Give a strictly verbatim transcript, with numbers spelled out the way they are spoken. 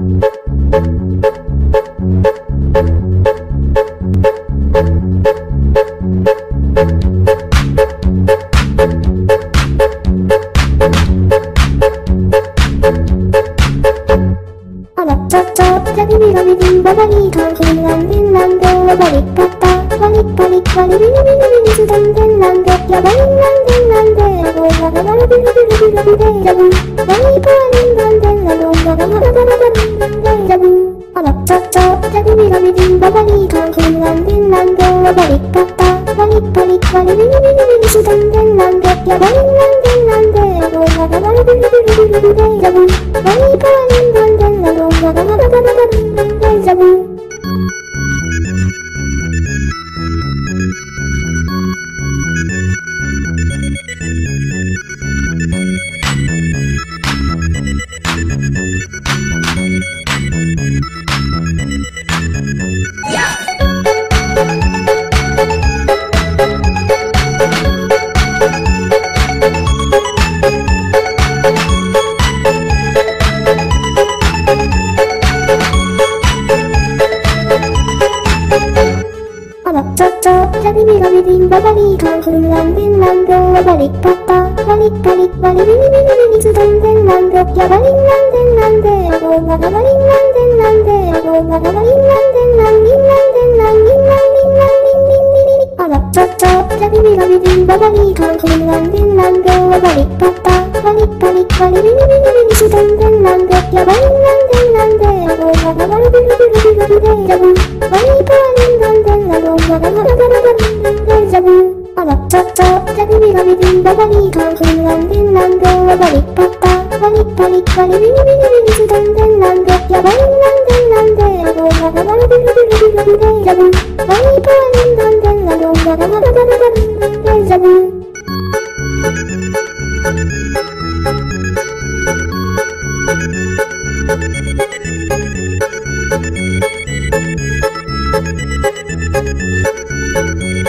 바바리가 핀란핀란드 바리까따 바리 바리 바리 비리비리비리 수단 핀란드 야 바리 란 핀란드 라고 야가 바리 비리비리비리 데자부 바리 바리 란 핀 라고 야가 바리 바리 바리 데자부 아랍짜짜 자비비가 비딘 바바리 가 핀란핀란드 바리 까따 바리 바리 바리 비리비리비리 수단 핀란드 야 바리 란 핀란드 라고 야가 바리 비리비리비리 데자부 바리 바리 란 핀 라고 야가 바리 바리 바리 데자부 자비비가 비딘 바바리 가 핀란핀란드 바리 까따 바리 바리 바리 비리비리비리 수단 핀란드 야 바리 란 핀 란드 라고 야가 바리 란 핀 란드 라고 야가 바리 란 핀 란드 란드 란드 란란리리리아랍짜짜 자비비가 비딘 바바리 가 핀란핀란드 바리 까따 바리 바리 바리 비리비리비 수단 핀란드 야 바리 란 핀 란드 라고 야가 바리 비리비리비리 데자부 바리 바리 란 핀 라고 야가 바리 바리 바리 데자부 아랍짜짜 자비비가 비딘 바바리 가 핀란핀란드 바리 까따 바리 바리 바리 비리비리비 수단 핀란드 야 바리 란 핀 란드 라고 야가 바리 비리비리비리 데자부 바리 바리 란 핀 라고 야가 바리 바리 바리 데자부 Thank you.